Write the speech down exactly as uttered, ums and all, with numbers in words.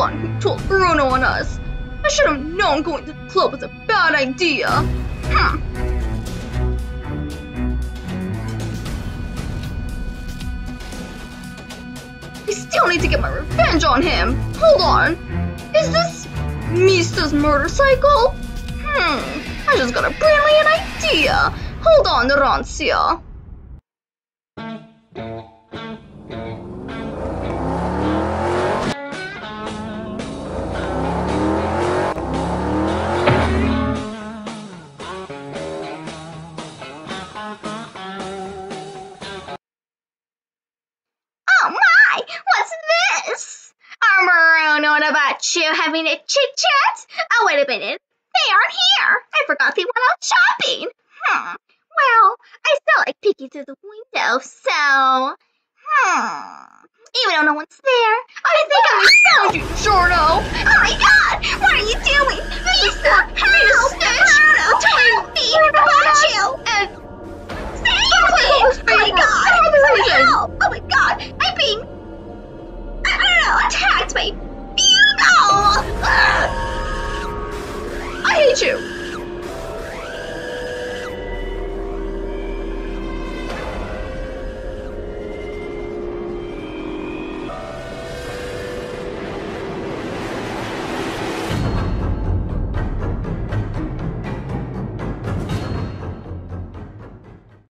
one who told Bruno on us. I should have known going to the club was a bad idea. Hmm. I still need to get my revenge on him. Hold on. Is this Mista's motorcycle? Hmm. I just got a brilliant idea. Hold on, Rancia. Oh my! What's this? Are Bruno and about you having a chit-chat? Oh, wait a minute. They aren't here. I forgot they went out shopping. Hmm. Well, I still like peeking through the window, so... Hmm. Even though no one's there, I think I found you, Giorno! Oh my god! What are you doing? Mista! Help! Bruno! Help me! I want you! And Save me! Oh my god! Help!